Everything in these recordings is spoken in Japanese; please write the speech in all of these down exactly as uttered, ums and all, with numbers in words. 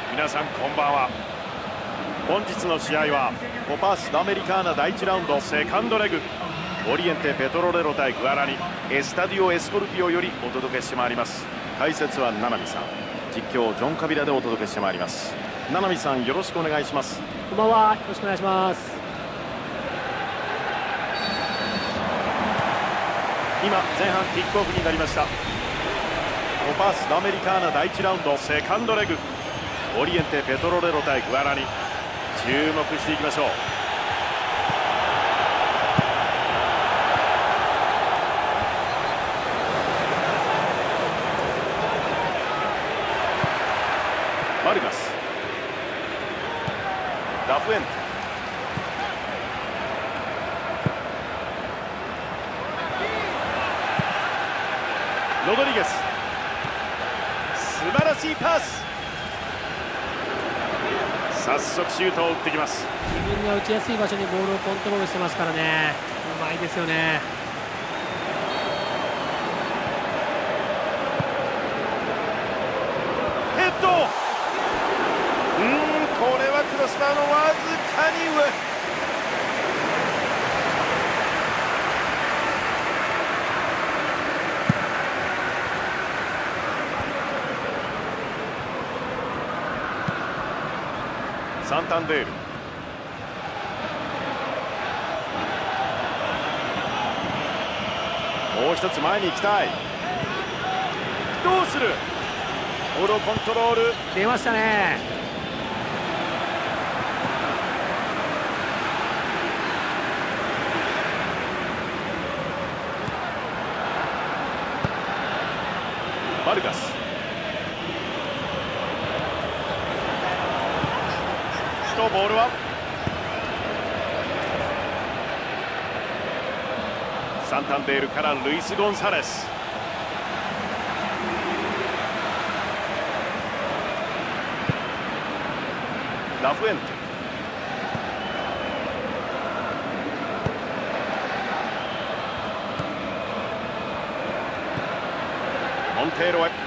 皆さんこんばんは。本日の試合はコパ・スダメリカーナだいいちラウンドセカンドレグ、オリエンテ・ペトロレロ対グアラニエスタディオ・エスコルピオよりお届けしてまいります。解説は七海さん、実況ジョン・カビラでお届けしてまいります。七海さん、よろしくお願いします。 こんばんは、よろしくお願いします。 今前半キックオフになりました。コパ・スダメリカーナだいいちラウンドセカンドレグ、オリエンテ・ペトロレロ対グアラニ、注目していきましょう。マルガス、ラフエンテ、ロドリゲス、素晴らしいパス。早速シュートを打ってきます。 自分が打ちやすい場所にボールをコントロールしてますからね、うまいですよね。 ヘッド、うーんこれはクロスバーのわずかに上。サンタンデール、もう一つ前に行きたい。どうする。ボールをコントロール。 出ましたね。 バルガス、ボールはサンタンデールからルイス・ゴンサレス、ラフエンテ、モンテーロへ、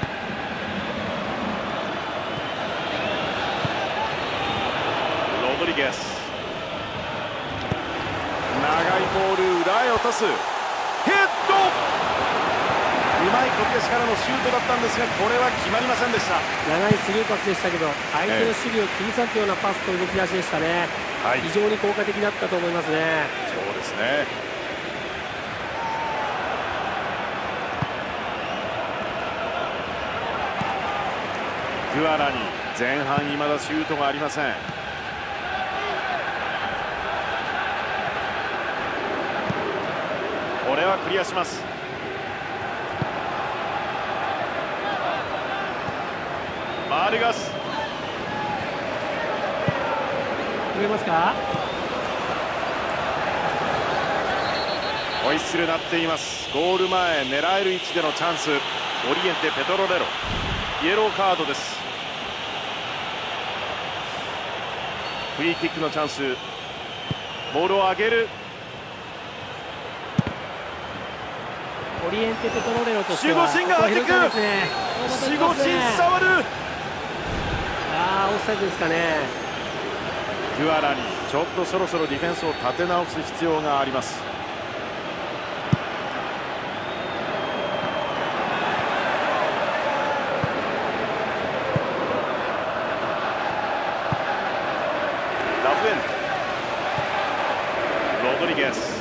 ロドリゲス、長いボール裏へ落とす。ヘッド、うまい飛び出しからのシュートだったんですが、これは決まりませんでした。 長いスルーパスでしたけど、相手の守備を気にさったようなパスと動き出しでしたね、はい、非常に効果的だったと思いますね。 そうですね。グアラニ、前半未だシュートがありません。これはクリアします。マルガス、 見えますか。 ホイッスル鳴っています。ゴール前狙える位置でのチャンス。オリエンテ・ペトロレロ、イエローカードです。フリーキックのチャンス。ボールを上げる。 オリエンテ・ペトロレロとしては守護神が入ってくる。守護神触る。 あー、オフサイドですかね。 グアラニ、ちょっとそろそろディフェンスを立て直す必要があります。ラフエンテ、ロドリゲス、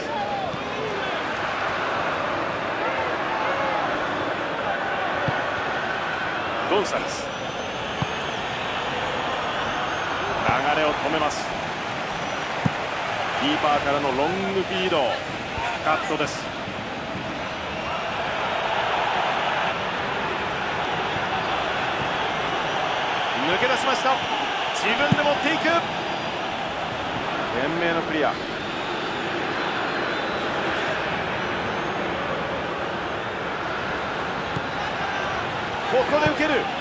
ゴンサレス、流れを止めます。キーパーからのロングフィード、カットです。抜け出しました。自分で持っていく。懸命のクリア。ここで受ける。打った。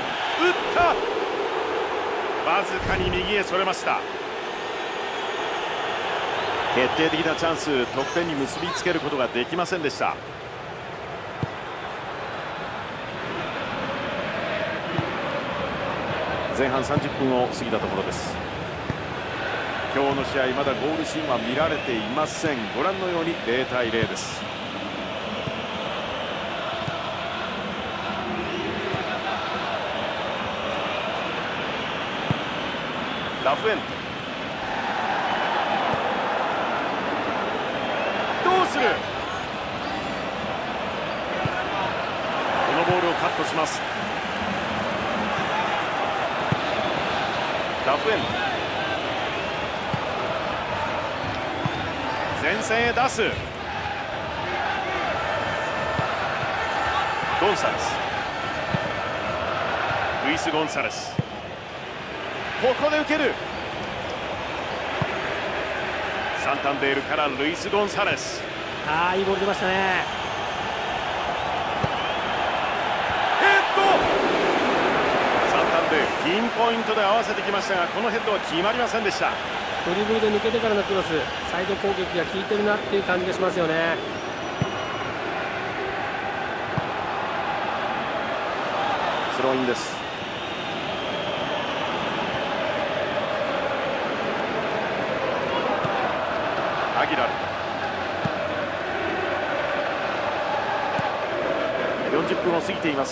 わずかに右へそれました。決定的なチャンス、得点に結びつけることができませんでした。 前半さんじゅっぷんを過ぎたところです。今日の試合まだゴールシーンは見られていません。ご覧のようにゼロたいゼロです。ラフエントどうする。このボールをカットします。ラフエント前線へ出す。ゴンサレスルイス・ゴンサレスここで受ける。サンタンデールからルイス・ゴンサレス。 ああいいボール出ましたね。 ヘッドサンタンデールピンポイントで合わせてきましたが、このヘッドは決まりませんでした。 ドリブルで抜けてからのクロス、サイド攻撃が効いてるなっていう感じがしますよね。 スローインです。アギラルよんじゅっぷんを過ぎています。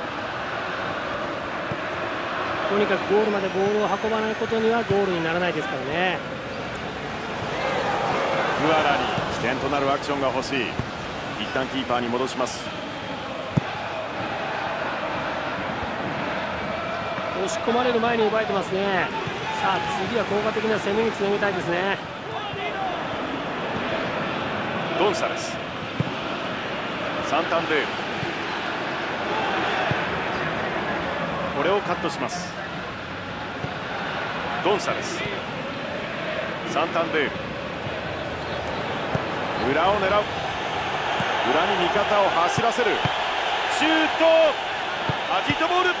とにかくゴールまでボールを運ばないことにはゴールにならないですからね。 グアラに起点となるアクションが欲しい。一旦キーパーに戻します。 押し込まれる前に奪えてますね。さあ次は効果的な攻めにつなげたいですね。 ゴンサレスサンタンデールこれをカットします。ゴンサレスサンタンデール裏を狙う。裏に味方を走らせる。シュートアジトボール。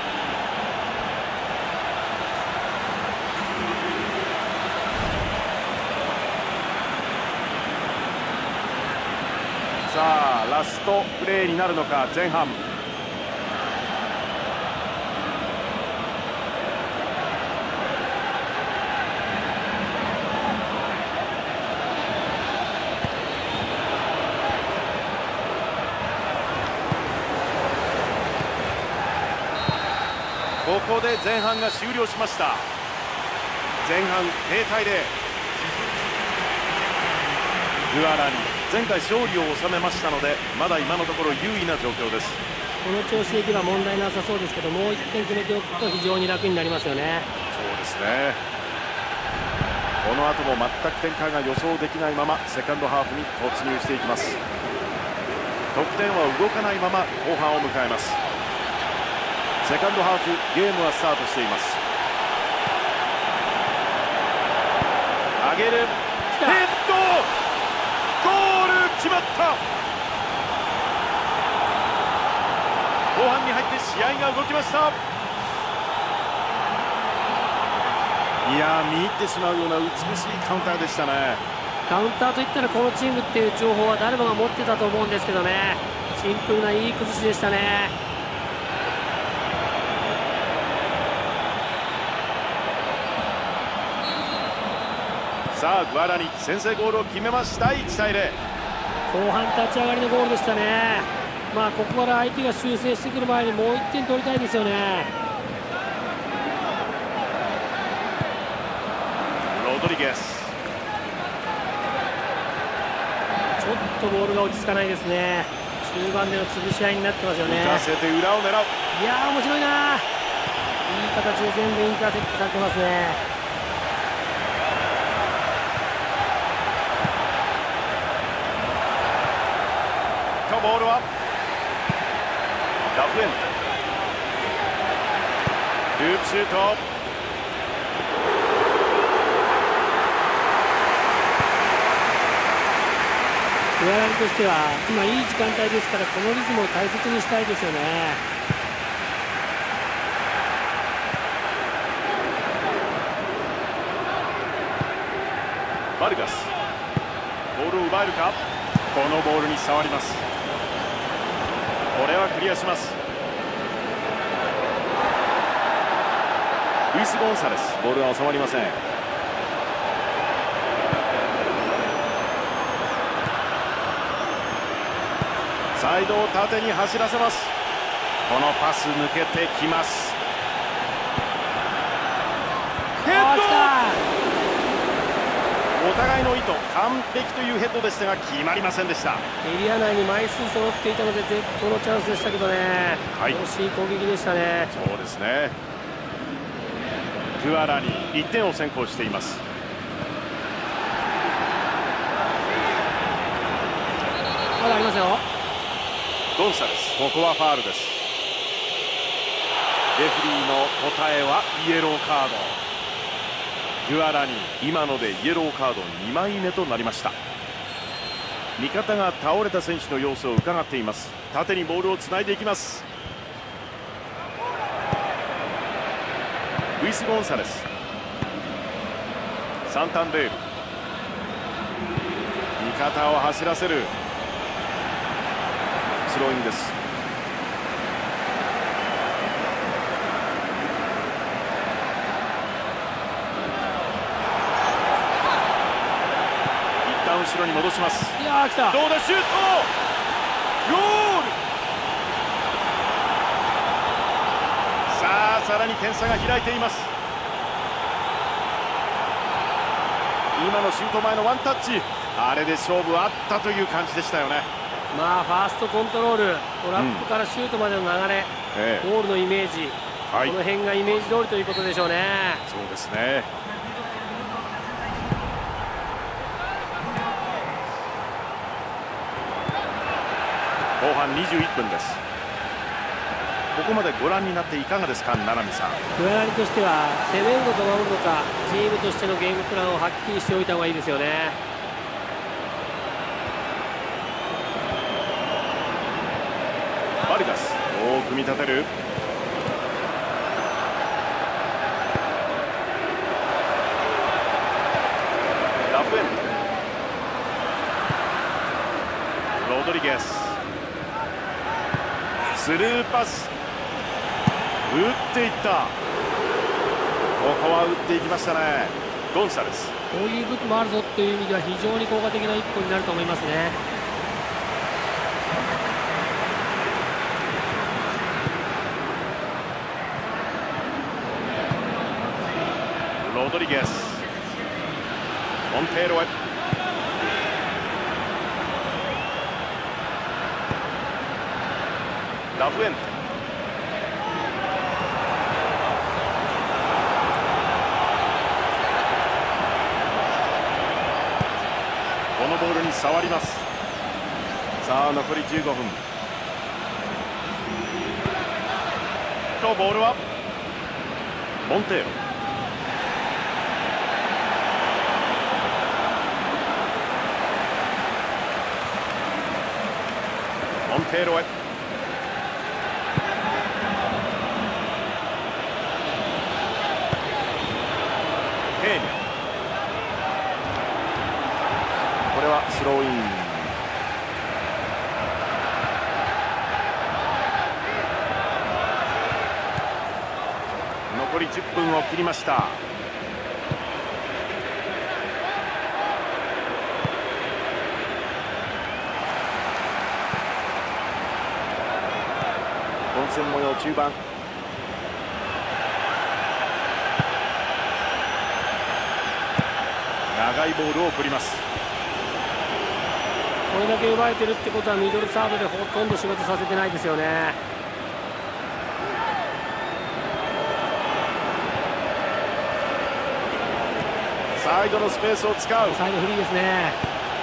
さあラストプレーになるのか。前半ここで前半が終了しました。前半ゼロたいゼロ。グアラに前回勝利を収めましたので、まだ今のところ優位な状況です。 この調子でいけば問題なさそうですけど、もういってん決めておくと非常に楽になりますよね。 そうですね。この後も全く展開が予想できないままセカンドハーフに突入していきます。得点は動かないまま後半を迎えます。セカンドハーフゲームはスタートしています。上げるヘッドゴール決まった。後半に入って試合が動きました。いやー見入ってしまうような美しいカウンターでしたね。 カウンターといったらこのチームっていう情報は誰もが持ってたと思うんですけどね、シンプルないい崩しでしたね。 さあグアラに先制ゴールを決めました。いちたいゼロ。 後半立ち上がりのゴールでしたね。まあここから相手が修正してくる前にもういってん取りたいですよね。 ロドリゲスちょっとボールが落ち着かないですね。中盤での潰し合いになってますよね。 浮かせて裏を狙う。 いやー面白いな。いい形で全部インターセプトされてますね。 ボールはラフエントループシュート。 グアラルとしては今いい時間帯ですから、このリズムを大切にしたいですよね。 バルガスボールを奪えるか。このボールに触ります。これはクリアします。 ルイス・ゴンサレス、ボールが収まりません。サイドを縦に走らせます。このパス抜けてきます。ヘッド、お互いの意図完璧というヘッドでしたが決まりませんでした。 エリア内に枚数揃っていたので絶好のチャンスでしたけどね、はい、惜しい攻撃でしたね。 そうですね。グアラにいってんを先行しています。 まだありますよ。 ゴンサレス、ここはファールです。レフリーの答えはイエローカード。グアラに今のでイエローカードにまいめとなりました。味方が倒れた選手の様子を伺っています。縦にボールをつないでいきます。ルイス・ゴンサレス、サンタンデール、味方を走らせる。スローインです。一旦後ろに戻します。 いやー、来た。 どうだ、シュート、ゴール。さあ、さらに点差が開いています。今のシュート前のワンタッチ、あれで勝負あったという感じでしたよね。 まあファーストコントロール、トラップからシュートまでの流れ、うん、ゴールのイメージ、はい、この辺がイメージ通りということでしょうね。 そうですね。後半にじゅういっぷんです。ここまでご覧になっていかがですか、七海さん。 グアラリとしては攻めるのか守るのか、チームとしてのゲームプランをはっきりしておいた方がいいですよね。 バルガス、どう組み立てる。ラフエント、ロドリゲス、スルーパス、打っていった。ここは打っていきましたね、ゴンサレス。 こういう武器もあるぞという意味では非常に効果的な一歩になると思いますね。 ロドリゲス、モンテーロへ、ラフエント、このボールに触ります。さあ残りじゅうごふんと、ボールはモンテーロ、モンテーロへ、ペーニャ、これはスローイン。残りじゅっぷんを切りました。混戦模様中盤。長いボールを送ります。 これだけ奪えてるってことはミドルサードでほとんど仕事させてないですよね。 サイドのスペースを使う。 サイドフリーですね。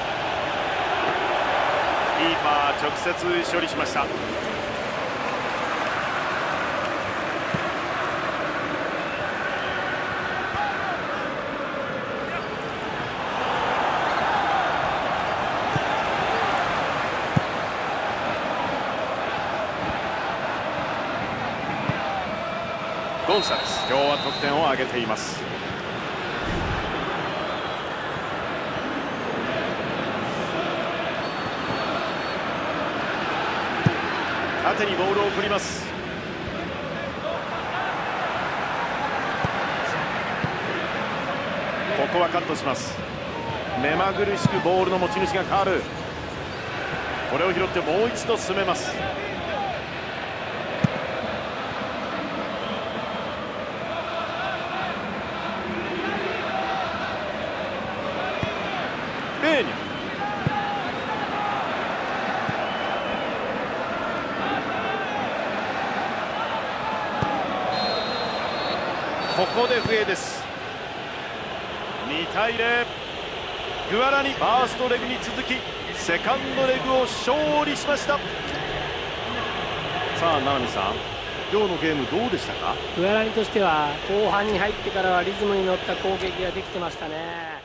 キーパー直接処理しました。ゴンサレス、今日は得点を挙げています。縦にボールを送ります。 ここはカットします。目まぐるしくボールの持ち主が変わる。これを拾ってもう一度進めます。ベーニャ、ここで笛です。にたいゼロ、グアラニファーストレグに続きセカンドレグを勝利しました。さあ七海さん、今日のゲームどうでしたか？ グアラニとしては後半に入ってからはリズムに乗った攻撃ができてましたね。